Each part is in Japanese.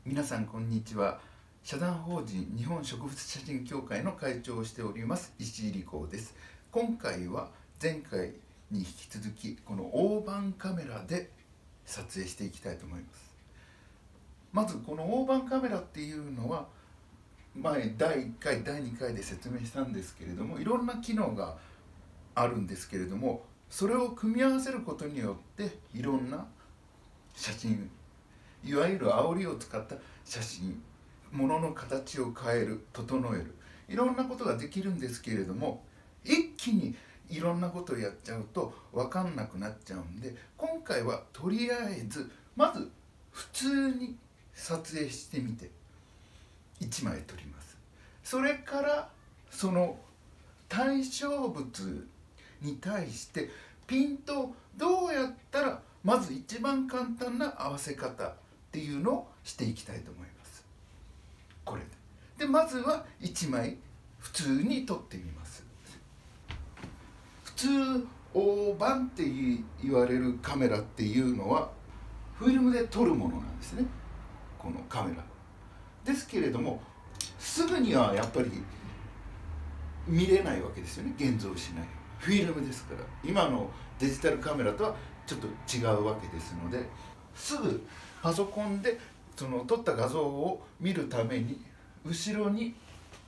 皆さんこんにちは。社団法人日本植物写真協会の会長をしております石井理子です。今回は前回に引き続きこの大判カメラで撮影していきたいと思います。まずこの大判カメラっていうのは前第1回第2回で説明したんですけれども、いろんな機能があるんですけれども、それを組み合わせることによっていろんな写真、いわゆる煽りを使った写真、物の形を変える、整える、いろんなことができるんですけれども、一気にいろんなことをやっちゃうと分かんなくなっちゃうんで、今回はとりあえずまず普通に撮影してみて1枚撮ります。それからその対象物に対してピントをどうやったらまず一番簡単な合わせ方っていうのをしていきたいと思います。これでまずは1枚普通に撮ってみます。普通大判って言われるカメラっていうのはフィルムで撮るものなんですね、このカメラですけれども、すぐにはやっぱり見れないわけですよね。現像しないフィルムですから、今のデジタルカメラとはちょっと違うわけですので、すぐパソコンでその撮った画像を見るために後ろに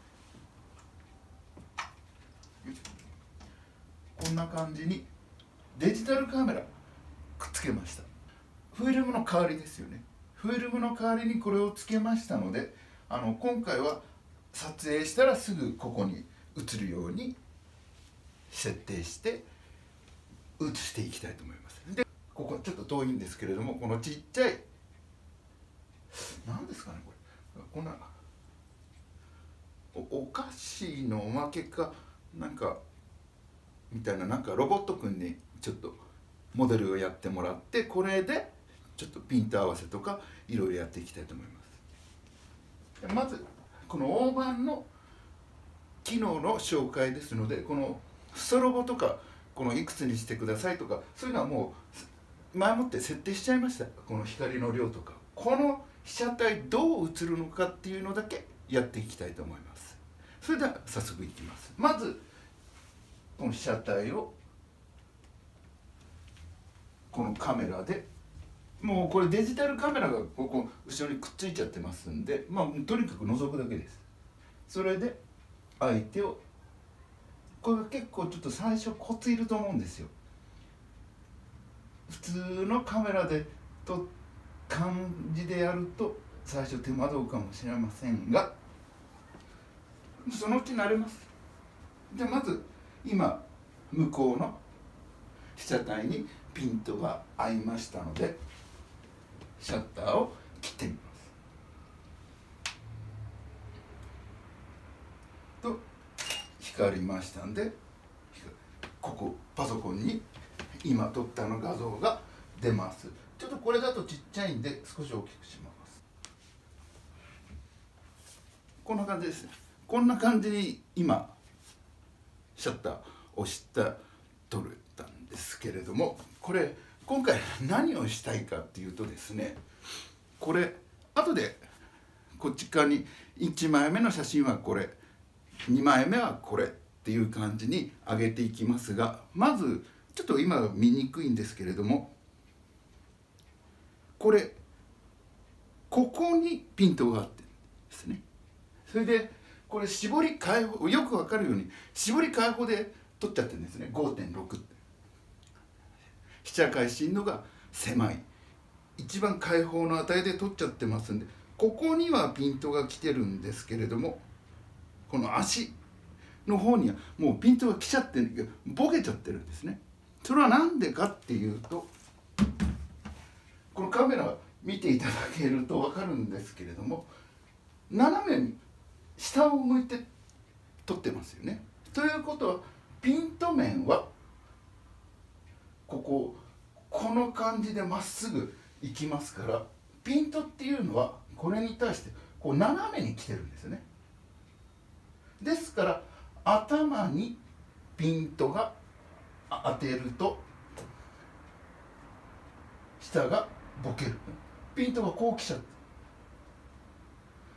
こんな感じにデジタルカメラくっつけました。フィルムの代わりですよね。フィルムの代わりにこれをつけましたので、今回は撮影したらすぐここに映るように設定して映していきたいと思います。でここちょっと遠いんですけれども、このちっちゃい何ですかね、これこんなお菓子のおまけかなんかみたいな、なんかロボットくんにちょっとモデルをやってもらって、これでちょっとピント合わせとかいろいろやっていきたいと思います。まずこの大判の機能の紹介ですので、このストロボとかこのいくつにしてくださいとか、そういうのはもう前もって設定しちゃいました。この光の量とかこの被写体どう映るのかっていうのだけやっていきたいと思います。それでは早速いきます。まずこの被写体をこのカメラで、もうこれデジタルカメラがここ後ろにくっついちゃってますんで、とにかく覗くだけです。それで相手を、これが結構ちょっと最初コツいると思うんですよ。普通のカメラで撮った感じでやると最初手間取るかもしれませんが、そのうち慣れます。じゃあまず今向こうの被写体にピントが合いましたので、シャッターを切ってみますと、光りましたんで、ここパソコンに今撮ったの画像が出ます。ちょっとこれだとちっちゃいんで少し大きくします。こんな感じですね。こんな感じに今シャッターを押した撮れたんですけれども、これ今回何をしたいかっていうとですね、これ後でこっち側に1枚目の写真はこれ、2枚目はこれっていう感じに上げていきますが、まずちょっと今見にくいんですけれども、これここにピントがあってですね。それでこれ絞り開放、よくわかるように絞り開放で撮っちゃってるんですね。 5.6 って被写界深度が狭い、一番開放の値で撮っちゃってますんで、ここにはピントが来てるんですけれども、この足の方にはもうピントが来ちゃってボケちゃってるんですね。それは何でかっていうと、このカメラ見ていただけると分かるんですけれども、斜めに下を向いて撮ってますよね。ということはピント面はこの感じでまっすぐ行きますから、ピントっていうのはこれに対してこう斜めに来てるんですよね。ですから頭にピントが当てると下がボケる。ピントがこう来ちゃって、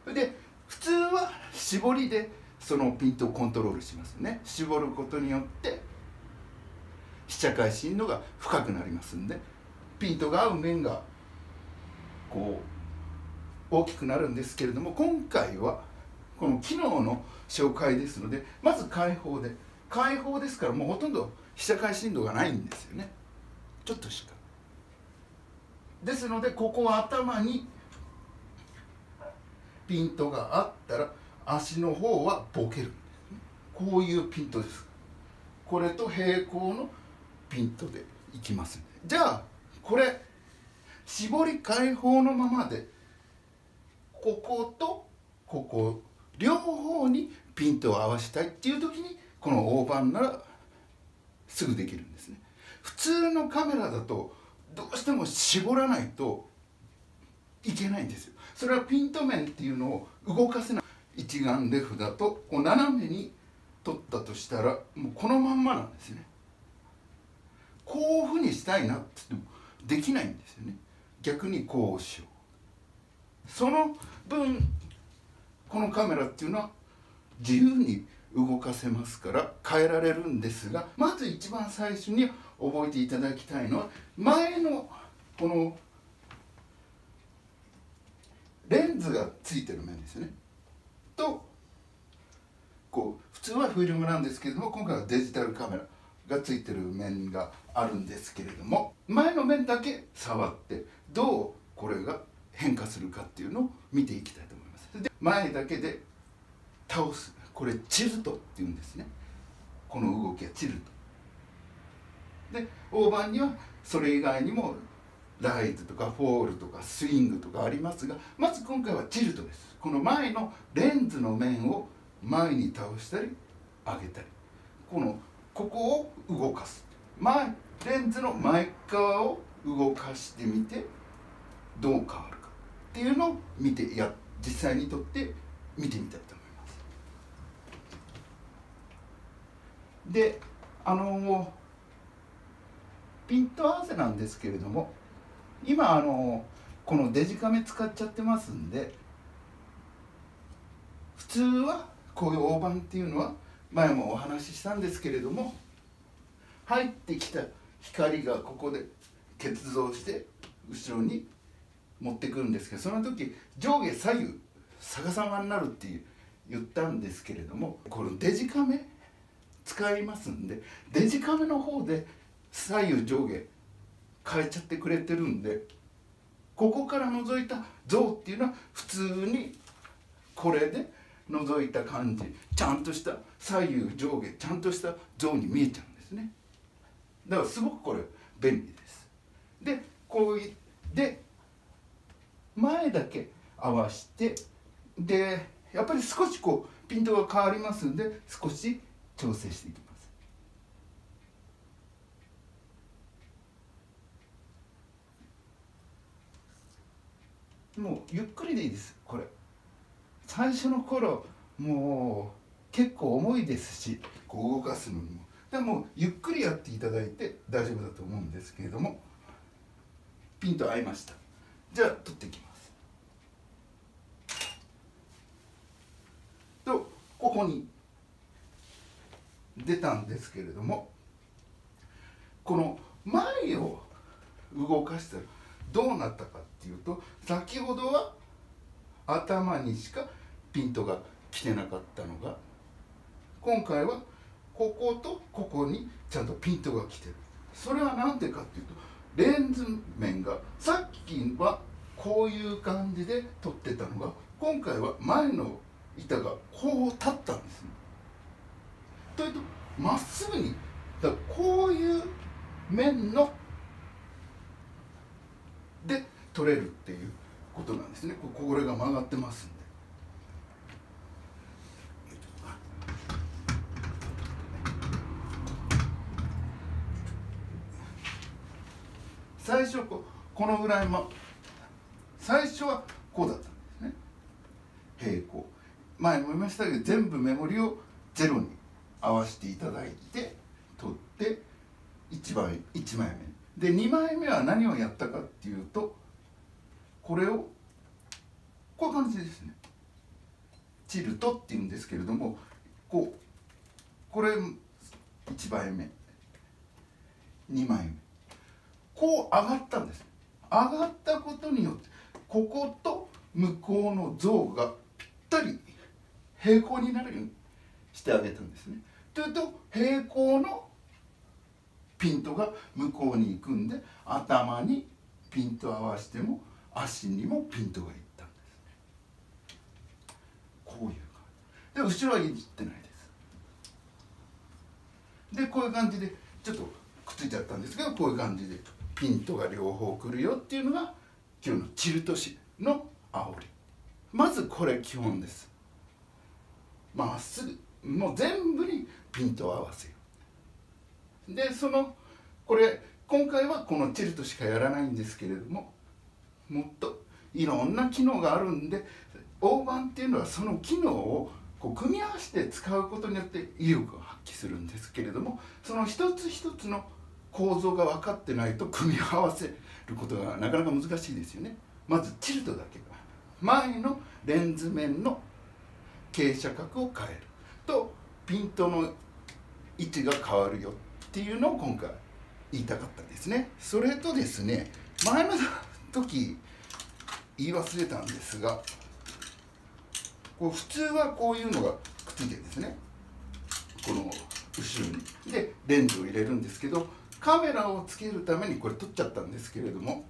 で普通は絞りでそのピントをコントロールしますね。絞ることによって被写界深度が深くなりますんで、ピントが合う面がこう大きくなるんですけれども、今回はこの機能の紹介ですので、まず開放ですから、もうほとんど被写界深度がないんですよね。ちょっとしかですので、ここは頭にピントがあったら足の方はボケるんですね。こういうピントです。これと平行のピントでいきます。じゃあこれ絞り開放のままで、こことここ両方にピントを合わせたいっていう時に、この大判ならすぐできるんですね。普通のカメラだとどうしても絞らないといけないんですよ。それはピント面っていうのを動かせない。一眼レフだとこう斜めに撮ったとしたら、もうこのまんまなんですよね。こういうふうにしたいなって言ってもできないんですよね。逆にこうしよう。その分このカメラっていうのは自由に動かせますから変えられるんですが、まず一番最初に覚えていただきたいのは、前のこのレンズがついてる面ですよね。とこう普通はフィルムなんですけれども、今回はデジタルカメラがついてる面があるんですけれども、前の面だけ触ってどうこれが変化するかっていうのを見ていきたいと思います。で、前だけで倒す、これチルトっていうんですね。この動きはチルトで、大判にはそれ以外にもライズとかフォールとかスイングとかありますが、まず今回はチルトです。この前のレンズの面を前に倒したり上げたり、ここを動かす、レンズの前側を動かしてみてどう変わるかっていうのを実際に撮って見てみたいと思います。で、ピント合わせなんですけれども、今このデジカメ使っちゃってますんで、普通はこういう大判っていうのは前もお話ししたんですけれども、入ってきた光がここで結像して後ろに持ってくるんですけど、その時上下左右逆さまになるって言ったんですけれども、このデジカメ使いますんで、デジカメの方で左右上下変えちゃってくれてるんで、ここから覗いた像っていうのは普通にこれで覗いた感じ、ちゃんとした左右上下ちゃんとした像に見えちゃうんですね。だからすごくこれ便利です。でで前だけ合わして、でやっぱり少しピントが変わりますんで、少し調整していきます。もうゆっくりでいいです。これ最初の頃もう結構重いですし、動かすのにも、でもゆっくりやっていただいて大丈夫だと思うんですけれども、ピント合いました。じゃあ取っていきます。とここに出たんですけれども、この前を動かしたらどうなったかっていうと、先ほどは頭にしかピントが来てなかったのが、今回はこことここにちゃんとピントが来てる。それは何でかっていうと、レンズ面がさっきはこういう感じで撮ってたのが、今回は前の板がこう立ったんですね。というとまっすぐに、だからこういう面ので撮れるっていうことなんですね。これが曲がってますんで。最初このぐらい最初はこうだったんですね。平行。前も言いましたけど、全部メモリをゼロに合わせていただいて撮って1枚目で、2枚目は何をやったかっていうと、これをこういう感じですね。 チルトっていうんですけれども、これ1枚目2枚目こう上がったんです。上がったことによってここと向こうの像がぴったり平行になるようにしてあげたんですね。というと平行のピントが向こうに行くんで、頭にピント合わせても足にもピントがいったんですね。こういう感じで、後ろはいじってないです。でこういう感じでちょっとくっついちゃったんですけど、こういう感じでピントが両方来るよっていうのが今日のチルト式の煽り。まずこれ基本です。まっすぐもう全部にピントを合わせよう。でこれ今回はこのチルトしかやらないんですけれども、もっといろんな機能があるんで、大判っていうのはその機能を組み合わせて使うことによって威力を発揮するんですけれども、その一つ一つの構造が分かってないと組み合わせることがなかなか難しいですよね。まずチルトだけが前のレンズ面の傾斜角を変えるとピントの位置が変わるよっていうのを今回言いたかったですね。それとですね、前の時言い忘れたんですが、普通はこういうのがくっついてるんですね、この後ろに。でレンズを入れるんですけど、カメラをつけるためにこれ取っちゃったんですけれども、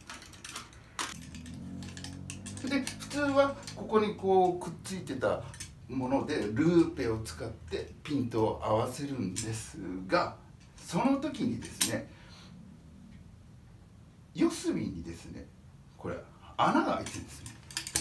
で普通はここにくっついてたものでルーペを使ってピントを合わせるんですが、その時にですね、四隅にですね、これ穴が開いてるんですね。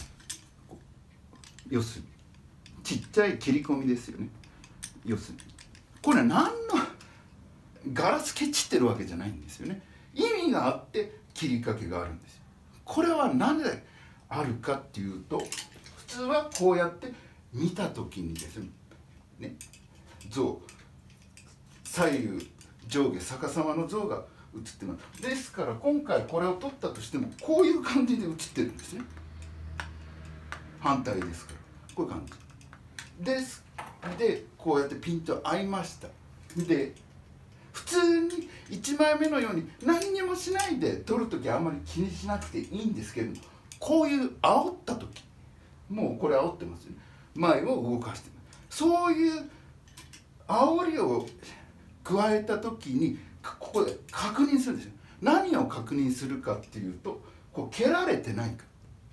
四隅ちっちゃい切り込みですよね。四隅これ何のガラスケチってるわけじゃないんですよね。意味があって切りかけがあるんですよ。これは何であるかっていうと、普通はこうやって見た時にですね、像左右上下逆さまの像が映ってます。ですから今回これを撮ったとしてもこういう感じで映ってるんですね。反対ですから、こういう感じです。でこうやってピント合いました。で普通に1枚目のように何にもしないで撮るときはあんまり気にしなくていいんですけれども、こういう煽ったとき、もうこれ煽ってますよね、前を動かしてます。そういう煽りを加えたときにここで確認するんですよ。何を確認するかっていうと、蹴られてないか。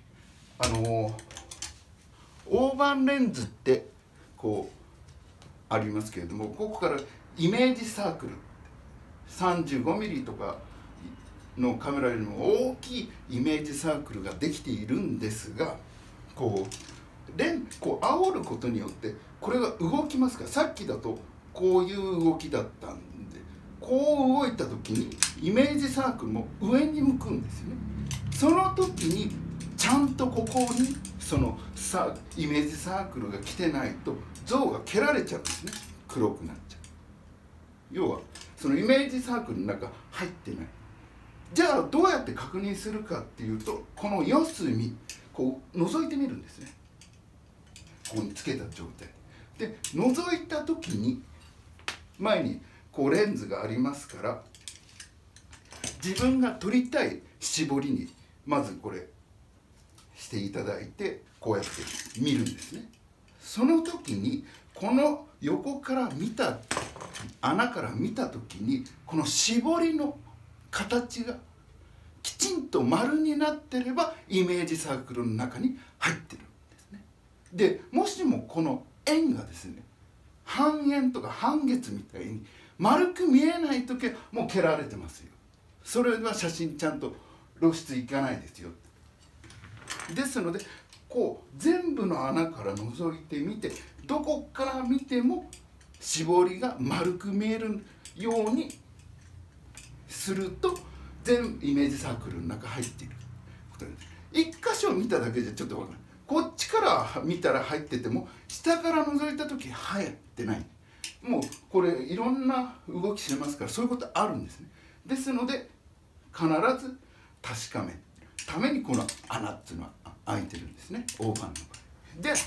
大判レンズってありますけれども、ここからイメージサークル、35mm とかのカメラよりも大きいイメージサークルができているんですが、煽ることによってこれが動きますから、さっきだとこういう動きだったんで、こう動いた時にイメージサークルも上に向くんですよね。その時にちゃんとここにイメージサークルが来てないと像が蹴られちゃうんですね。黒くなっちゃう。要はそのイメージサークルの中入ってない。じゃあどうやって確認するかっていうと、この四隅覗いてみるんですね。ここにつけた状態で覗いた時に前にレンズがありますから、自分が撮りたい絞りにまずこれしていただいて、こうやって見るんですね。その時にこの横から見た穴から見た時にこの絞りの形がきちんと丸になってればイメージサークルの中に入ってるんですね。でもしもこの円がですね、半円とか半月みたいに丸く見えない時はもう蹴られてますよ。それは写真ちゃんと露出いかないですよ。ですので全部の穴から覗いてみて、どこから見ても絞りが丸く見えるようにすると全イメージサークルの中入っていることです。一箇所見ただけじゃちょっと分からない。こっちから見たら入ってても下から覗いた時入ってない。もうこれいろんな動きしてますから、そういうことあるんですね。ですので必ず確かめるためにこの穴っていうのは開いてるんですね、大判の場合で。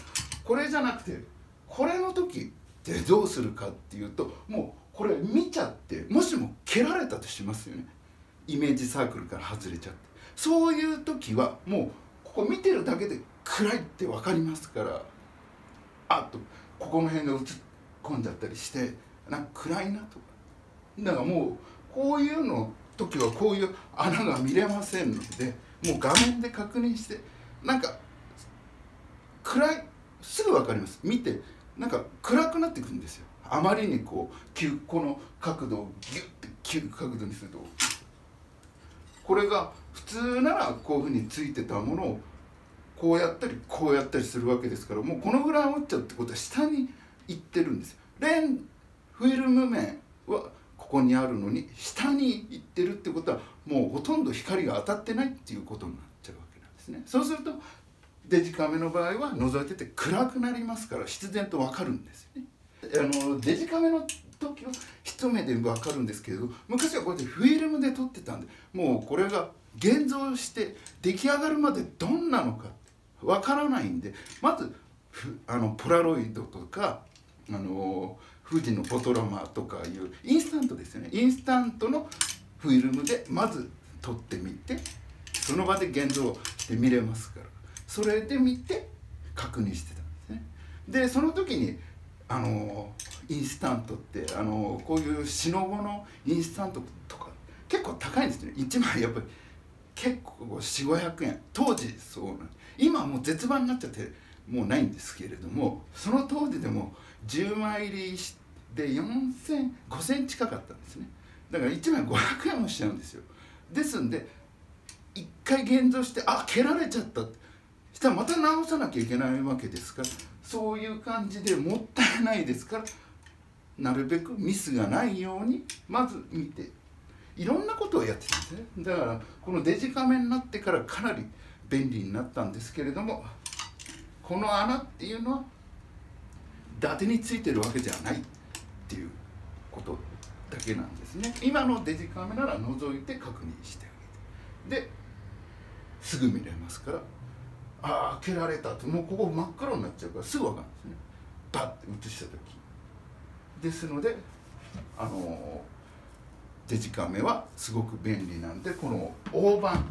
これじゃなくて、これの時ってどうするかっていうと、もうこれ見ちゃって、もしも蹴られたとしますよね。イメージサークルから外れちゃって、そういう時はもうここ見てるだけで暗いって分かりますから、あとここの辺が映っ込んじゃったりして、なんか暗いなとか、だからもうこういうの時はこういう穴が見れませんので、もう画面で確認して、なんか暗い、すぐ分かります。見てなんか暗くなってくるんですよ。あまりにこの角度をギュッて急角度にすると、これが普通ならこういうふうについてたものをこうやったりこうやったりするわけですから、もうこのぐらい落ちちゃうってことは下に行ってるんですよ。フィルム面はここにあるのに下に行ってるってことは、もうほとんど光が当たってないっていうことになっちゃうわけなんですね。そうするとデジカメの場合は覗いてて暗くなりますから、必然と分かるんですよね。デジカメの時は一目で分かるんですけれど、昔はこうやってフィルムで撮ってたんで、もうこれが現像して出来上がるまでどんなのか分からないんで、まずポラロイドとか富士のフォトラマーとかいうインスタントですよね。インスタントのフィルムでまず撮ってみて、その場で現像して見れますから、それで見て確認してたんですね。でその時にインスタントってこういうシノボのインスタントとか結構高いんですね。1枚やっぱり結構400〜500円、当時そうなんです。今はもう絶版になっちゃってもうないんですけれども、その当時でも10枚入りで4000〜5000近かったんですね。だから1枚500円もしちゃうんですよ。ですんで一回現像して、あ、蹴られちゃったしたらまた直さなきゃいけないわけですから、そういう感じでもったいないですから、なるべくミスがないようにまず見て、いろんなことをやってたんですね。だからこのデジカメになってからかなり便利になったんですけれども、この穴っていうのは伊達についてるわけじゃないっていうことだけなんですね。今のデジカメなら覗いて確認してあげて、ですぐ見れますから、ああ蹴られたって、もうここ真っ黒になっちゃうからすぐ分かるんですね。バッて写した時ですので、デジカメはすごく便利なんで、この大判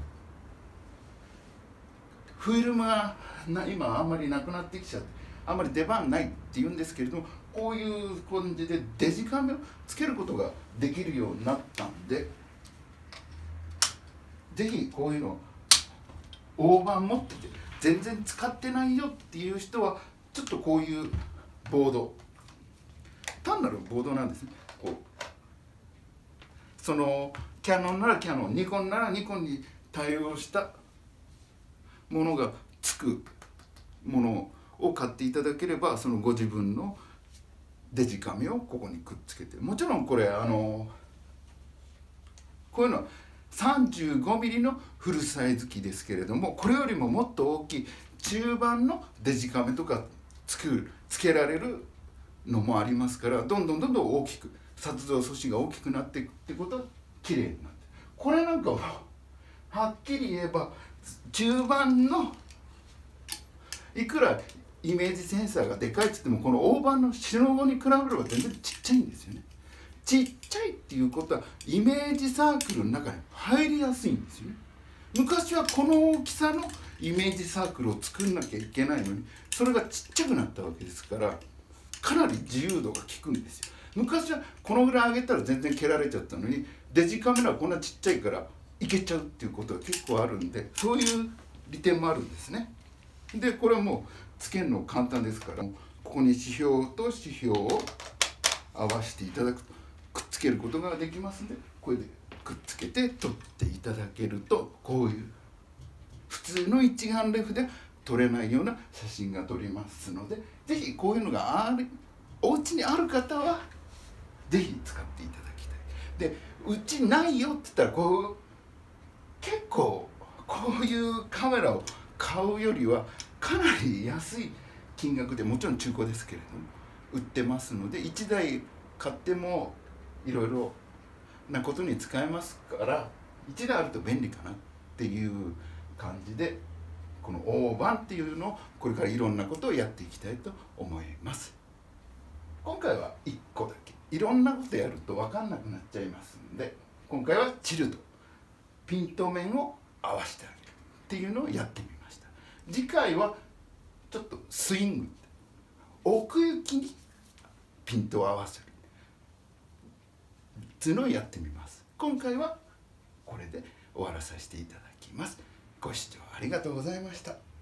フィルムが今あんまりなくなってきちゃって、あんまり出番ないっていうんですけれども、こういう感じでデジカメをつけることができるようになったんで、ぜひこういうの大判持ってて全然使ってないよっていう人は、ちょっとこういうボード、単なるボードなんですね。こうそのキャノンならキャノン、ニコンならニコンに対応したものがつくものを買っていただければ、そのご自分のデジカメをここにくっつけて、もちろんこれこういうのは 35mm のフルサイズ機ですけれども、これよりももっと大きい中盤のデジカメとかつけられるのもありますから、どんどん大きく撮像素子が大きくなっていくってことは綺麗になって、これなんかははっきり言えば中盤のいくらイメージセンサーがでかいっつっても、この大判のシノボに比べれば全然ちっちゃいんですよね。ちっちゃいっていうことはイメージサークルの中に入りやすいんですよね。昔はこの大きさのイメージサークルを作んなきゃいけないのに、それがちっちゃくなったわけですから、かなり自由度が効くんですよ。昔はこのぐらい上げたら全然蹴られちゃったのに、デジカメラはこんなちっちゃいからいけちゃうっていうことが結構あるんで、そういう利点もあるんですね。でこれはもうつけるの簡単ですから、ここに指標と指標を合わせていただくとくっつけることができますので、これでくっつけて撮っていただけると、こういう普通の一眼レフで撮れないような写真が撮れますので、是非こういうのがお家にある方は是非使っていただきたい。でうちないよって言ったら、結構こういうカメラを買うよりはかなり安い金額で、もちろん中古ですけれども売ってますので、1台買ってもいろいろなことに使えますから、1台あると便利かなっていう感じでこの大判っていうのをこれからいろんなことをやっていきたいと思います。今回は1個だけ、いろんなことやると分かんなくなっちゃいますんで、今回はチルド、ピンと面を合わせてあげるっていうのをやってみました。次回はちょっとスイング、奥行きにピントを合わせるっていうのをやってみます。今回はこれで終わらさせていただきます。ご視聴ありがとうございました。